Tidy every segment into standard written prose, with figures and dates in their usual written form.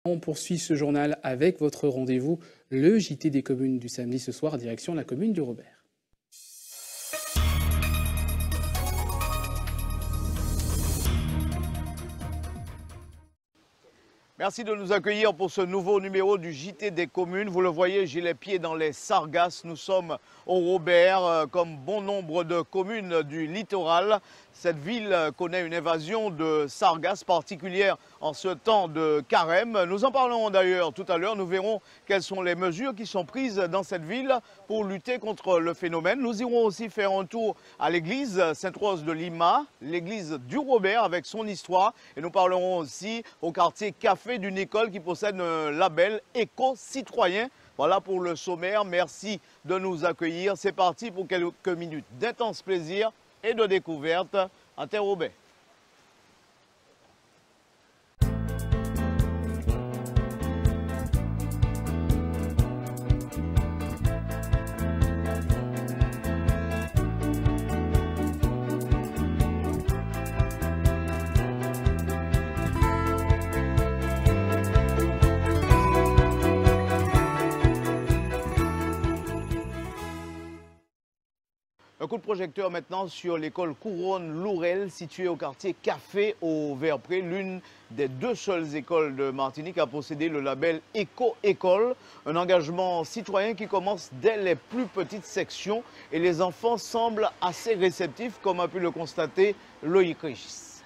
On poursuit ce journal avec votre rendez-vous, le JT des communes du samedi ce soir, direction la commune du Robert. Merci de nous accueillir pour ce nouveau numéro du JT des communes. Vous le voyez, j'ai les pieds dans les Sargasses. Nous sommes au Robert, comme bon nombre de communes du littoral. Cette ville connaît une invasion de sargasses particulière en ce temps de carême. Nous en parlerons d'ailleurs tout à l'heure. Nous verrons quelles sont les mesures qui sont prises dans cette ville pour lutter contre le phénomène. Nous irons aussi faire un tour à l'église Sainte-Rose de Lima, l'église du Robert avec son histoire. Et nous parlerons aussi au quartier Café d'une école qui possède un label éco-citoyen. Voilà pour le sommaire. Merci de nous accueillir. C'est parti pour quelques minutes d'intense plaisir et de découverte à Terre-Robert. Un coup de projecteur maintenant sur l'école Couronne Lourel, située au quartier Café au Vert-Pré, l'une des deux seules écoles de Martinique à posséder le label Éco-École. Un engagement citoyen qui commence dès les plus petites sections et les enfants semblent assez réceptifs, comme a pu le constater Loïc Régis.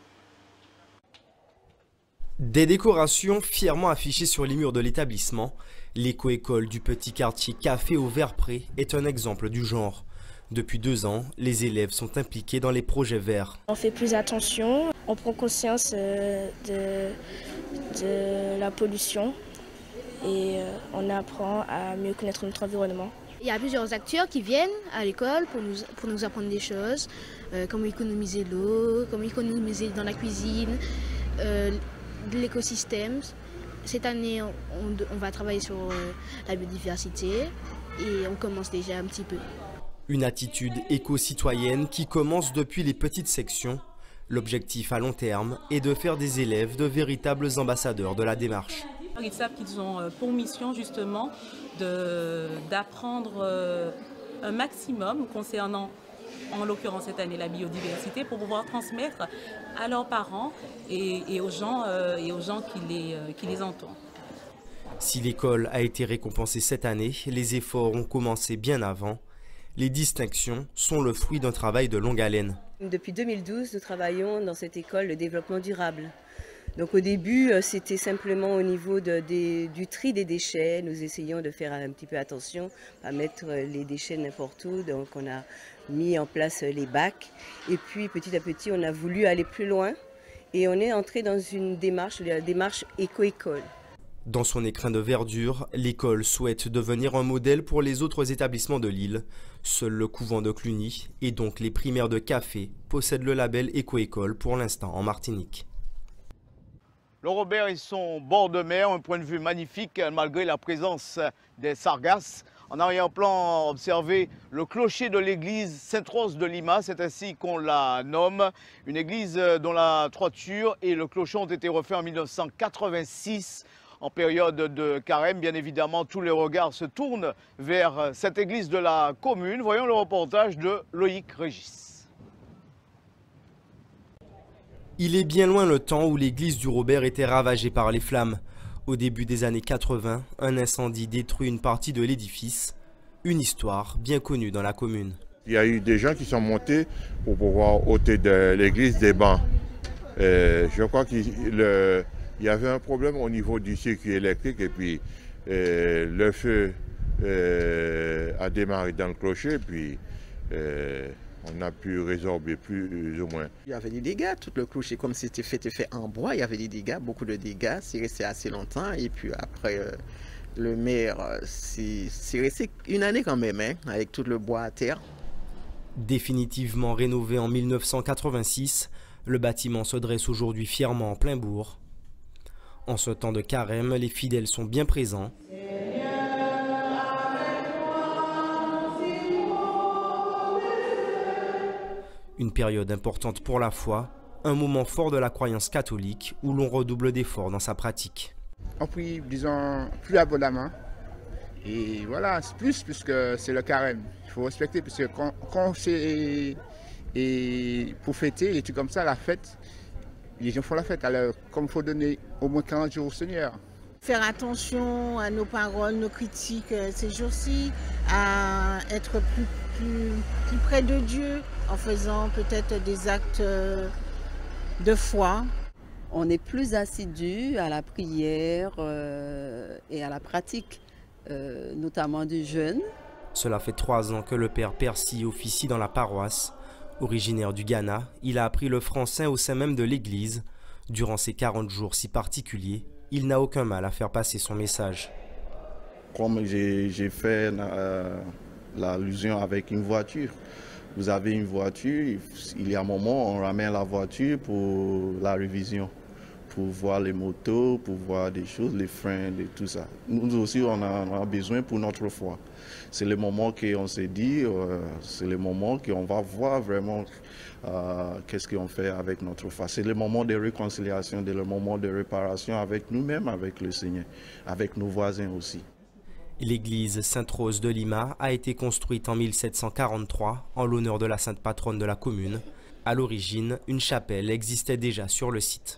Des décorations fièrement affichées sur les murs de l'établissement, l'éco-école du petit quartier Café au Vert-Pré est un exemple du genre. Depuis 2 ans, les élèves sont impliqués dans les projets verts. On fait plus attention, on prend conscience de la pollution et on apprend à mieux connaître notre environnement. Il y a plusieurs acteurs qui viennent à l'école pour nous apprendre des choses, comment économiser l'eau, comment économiser dans la cuisine, de l'écosystème. Cette année, on va travailler sur la biodiversité et on commence déjà un petit peu. Une attitude éco-citoyenne qui commence depuis les petites sections. L'objectif à long terme est de faire des élèves de véritables ambassadeurs de la démarche. Ils savent qu'ils ont pour mission justement d'apprendre un maximum concernant, en l'occurrence cette année, la biodiversité pour pouvoir transmettre à leurs parents et aux gens qui les entourent. Si l'école a été récompensée cette année, les efforts ont commencé bien avant. Les distinctions sont le fruit d'un travail de longue haleine. Depuis 2012, nous travaillons dans cette école le développement durable. Donc au début, c'était simplement au niveau du tri des déchets. Nous essayons de faire un petit peu attention à mettre les déchets n'importe où. Donc on a mis en place les bacs. Et puis petit à petit, on a voulu aller plus loin. Et on est entré dans une démarche, la démarche éco-école. Dans son écrin de verdure, l'école souhaite devenir un modèle pour les autres établissements de l'île. Seul le couvent de Cluny et donc les primaires de Café possèdent le label Éco-École pour l'instant en Martinique. Le Robert et son bord de mer, un point de vue magnifique malgré la présence des sargasses. En arrière-plan, observez le clocher de l'église Sainte-Rose de Lima, c'est ainsi qu'on la nomme. Une église dont la toiture et le clocher ont été refaits en 1986. En période de carême, bien évidemment, tous les regards se tournent vers cette église de la commune. Voyons le reportage de Loïc Régis. Il est bien loin le temps où l'église du Robert était ravagée par les flammes. Au début des années 80, un incendie détruit une partie de l'édifice. Une histoire bien connue dans la commune. Il y a eu des gens qui sont montés pour pouvoir ôter de l'église des bancs. Je crois qu'il y avait un problème au niveau du circuit électrique et puis le feu a démarré dans le clocher, puis on a pu résorber plus ou moins. Il y avait des dégâts, tout le clocher comme c'était fait en bois, il y avait des dégâts, beaucoup de dégâts, c'est resté assez longtemps et puis après le maire, c'est resté une année quand même, hein, avec tout le bois à terre. Définitivement rénové en 1986, le bâtiment se dresse aujourd'hui fièrement en plein bourg. En ce temps de carême, les fidèles sont bien présents. Une période importante pour la foi, un moment fort de la croyance catholique où l'on redouble d'efforts dans sa pratique. ont pris, disons, plus abondamment. Et voilà, c'est plus puisque c'est le carême. Il faut respecter, parce que quand c'est pour fêter, et tout comme ça, la fête, les gens font la fête. Alors, comme il faut donner au moins 40 jours au Seigneur. Faire attention à nos paroles, nos critiques ces jours-ci, à être plus près de Dieu en faisant peut-être des actes de foi. On est plus assidu à la prière et à la pratique, notamment du jeûne. Cela fait 3 ans que le père Percy officie dans la paroisse. Originaire du Ghana, il a appris le français au sein même de l'église. Durant ces 40 jours si particuliers, il n'a aucun mal à faire passer son message. Comme j'ai fait l'allusion avec une voiture. Vous avez une voiture, il y a un moment on ramène la voiture pour la révision, pour voir les motos, pour voir des choses, les freins et tout ça. Nous aussi on a besoin pour notre foi. C'est le moment qu'on s'est dit, c'est le moment qu'on va voir vraiment qu'est-ce qu'on fait avec notre foi. C'est le moment de réconciliation, le moment de réparation avec nous-mêmes, avec le Seigneur, avec nos voisins aussi. L'église Sainte-Rose de Lima a été construite en 1743 en l'honneur de la sainte patronne de la commune. À l'origine, une chapelle existait déjà sur le site.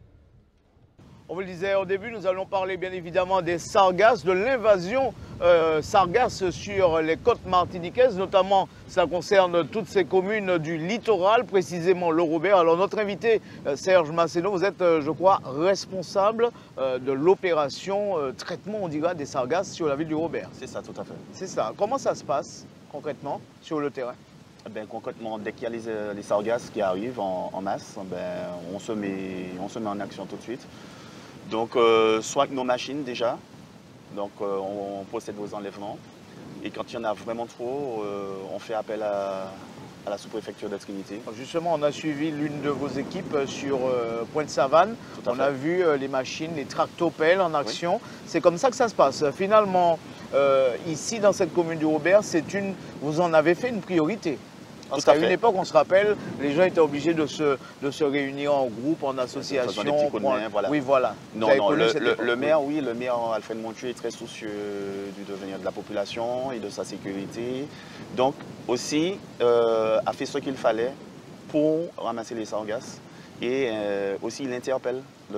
On vous le disait au début, nous allons parler bien évidemment des sargasses, de l'invasion sargasse sur les côtes martiniquaises, notamment ça concerne toutes ces communes du littoral, précisément le Robert. Alors notre invité Serge Masséno, vous êtes je crois responsable de l'opération traitement, on dira, des sargasses sur la ville du Robert. C'est ça, tout à fait. C'est ça. Comment ça se passe concrètement sur le terrain? Concrètement, dès qu'il y a les sargasses qui arrivent en masse, on se met en action tout de suite. Donc, soit avec nos machines déjà, donc on procède aux enlèvements. Et quand il y en a vraiment trop, on fait appel à la sous-préfecture de Trinité. Justement, on a suivi l'une de vos équipes sur Pointe-Savane. On a vu les machines, les tractopelles en action. Oui. C'est comme ça que ça se passe. Finalement, ici, dans cette commune du Robert, vous en avez fait une priorité. Parce qu'à une époque, on se rappelle, les gens étaient obligés de se réunir en groupe, en association. Des petits coups de main, voilà. Oui, voilà. Non, le maire, oui, le maire Alfred Montu est très soucieux du devenir de la population et de sa sécurité. Donc, aussi, a fait ce qu'il fallait pour ramasser les sargasses. Et aussi, il interpelle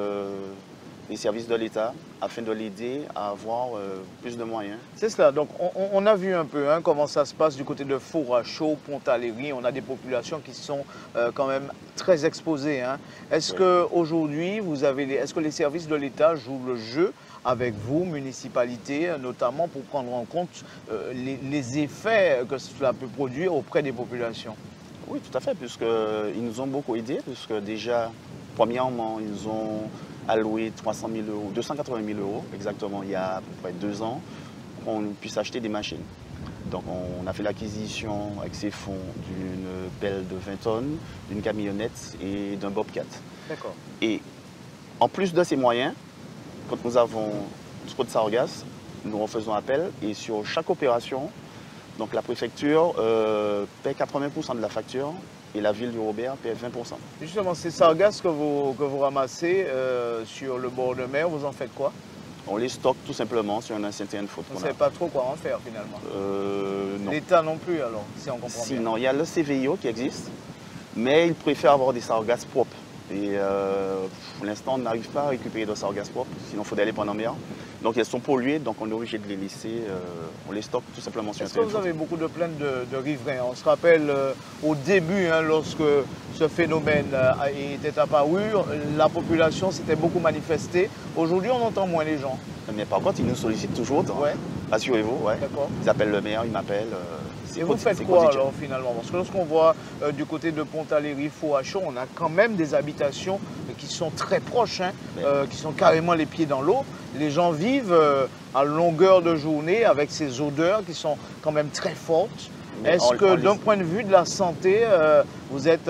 les services de l'État afin de l'aider à avoir plus de moyens. C'est cela. Donc, on a vu un peu comment ça se passe du côté de Four-à-Chaud, Pontaléry. On a des populations qui sont quand même très exposées. Est-ce qu'aujourd'hui, est-ce que les services de l'État jouent le jeu avec vous, municipalité, notamment pour prendre en compte les effets que cela peut produire auprès des populations? Oui, tout à fait, puisqu'ils nous ont beaucoup aidés, puisque déjà, premièrement, ils ont alloué 280 000 euros exactement il y a à peu près 2 ans pour qu'on puisse acheter des machines. Donc on a fait l'acquisition avec ces fonds d'une pelle de 20 tonnes, d'une camionnette et d'un bobcat. D'accord. Et en plus de ces moyens, quand nous avons trop de sargasses, nous en faisons appel et sur chaque opération, donc la préfecture paie 80% de la facture et la ville du Robert paie 20%. Justement, ces sargasses que vous ramassez sur le bord de mer, vous en faites quoi? On les stocke tout simplement sur un certain faute. Vous ne savez pas trop quoi en faire finalement? Non. L'État non plus alors, si on comprend bien. Sinon, il y a le CVIO qui existe, mais il préfère avoir des sargasses propres. Et pour l'instant, on n'arrive pas à récupérer de sargasses propres, sinon il faut aller prendre en mer. Donc elles sont polluées, donc on est obligé de les laisser, on les stocke tout simplement sur un terrain. Est-ce que vous avez beaucoup de plaintes de riverains? On se rappelle au début, lorsque ce phénomène était apparu, la population s'était beaucoup manifestée. Aujourd'hui, on entend moins les gens. Mais par contre, ils nous sollicitent toujours. Ouais. Assurez-vous, ouais. D'accord. Ils appellent le maire, ils m'appellent. Et vous faites quoi alors finalement? Parce que lorsqu'on voit du côté de Pontaléry, Four-à-Chaud, on a quand même des habitations qui sont très proches, qui sont carrément les pieds dans l'eau. Les gens vivent à longueur de journée avec ces odeurs qui sont quand même très fortes. Est-ce que d'un point de vue de la santé, vous êtes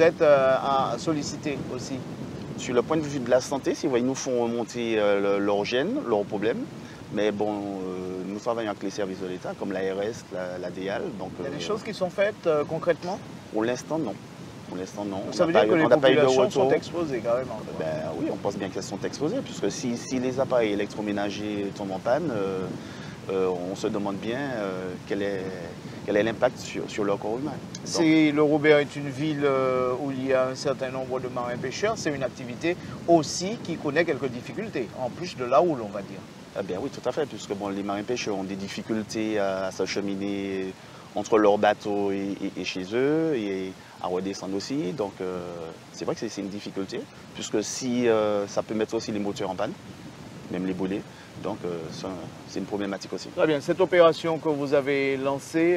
à solliciter aussi? Sur le point de vue de la santé, si ils nous font remonter leurs gènes, leurs problèmes. Mais bon, nous travaillons avec les services de l'État, comme l'ARS, la DEAL. Il y a des choses qui sont faites concrètement? Pour l'instant, non. Pour l'instant, non. Donc ça veut dire que les populations sont exposées carrément. Ben, oui, on pense bien qu'elles sont exposées, puisque si les appareils électroménagers tombent en panne, on se demande bien quel est l'impact sur leur corps humain. Le Robert est une ville où il y a un certain nombre de marins pêcheurs. C'est une activité aussi qui connaît quelques difficultés, en plus de la houle, on va dire. Eh bien, oui, tout à fait, puisque bon, les marins pêcheurs ont des difficultés à s'acheminer entre leurs bateaux et chez eux, et à redescendre aussi. Donc, c'est vrai que c'est une difficulté, puisque si ça peut mettre aussi les moteurs en panne, même les boulets. Donc, c'est une problématique aussi. Très bien. Cette opération que vous avez lancée,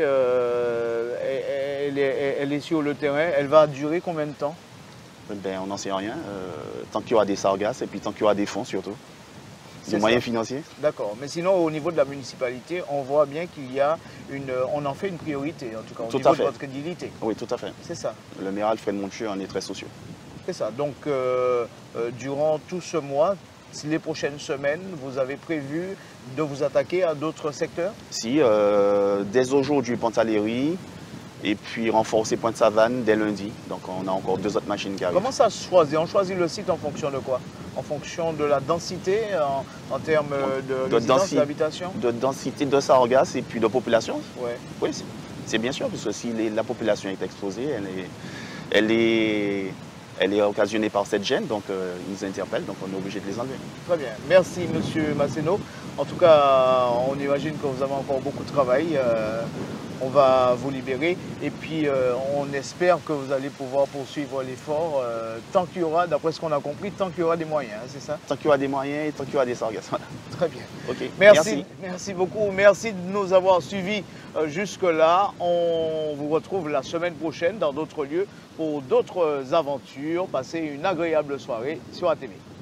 elle est sur le terrain. Elle va durer combien de temps? Ben, on n'en sait rien. Tant qu'il y aura des sargasses et puis tant qu'il y aura des fonds surtout. Des moyens financiers. D'accord. Mais sinon, au niveau de la municipalité, on voit bien qu'il y a on en fait une priorité, en tout cas, au niveau de votre crédibilité. Oui, tout à fait. C'est ça. Le maire Alfred Montieu en est très soucieux. C'est ça. Donc, durant tout ce mois, les prochaines semaines, vous avez prévu de vous attaquer à d'autres secteurs? Si, dès aujourd'hui, Pontaléry, et puis renforcer Pointe-Savane dès lundi. Donc on a encore 2 autres machines qui arrivent. Comment ça se choisit? On choisit le site en fonction de quoi? En fonction de la densité, en termes de résidence, d'habitation? De densité de sargasses et puis de population. Ouais. Oui, c'est bien sûr, parce que si la population est exposée, elle est occasionnée par cette gêne, donc ils nous interpellent, donc on est obligé de les enlever. Très bien. Merci, M. Masséno. En tout cas, on imagine que vous avez encore beaucoup de travail. On va vous libérer et puis on espère que vous allez pouvoir poursuivre l'effort tant qu'il y aura, d'après ce qu'on a compris, tant qu'il y aura des moyens, hein, c'est ça? Tant qu'il y aura des moyens et tant qu'il y aura des sargasses. Voilà. Très bien. Okay. Merci beaucoup. Merci de nous avoir suivis jusque-là. On vous retrouve la semaine prochaine dans d'autres lieux pour d'autres aventures. Passez une agréable soirée sur ATV.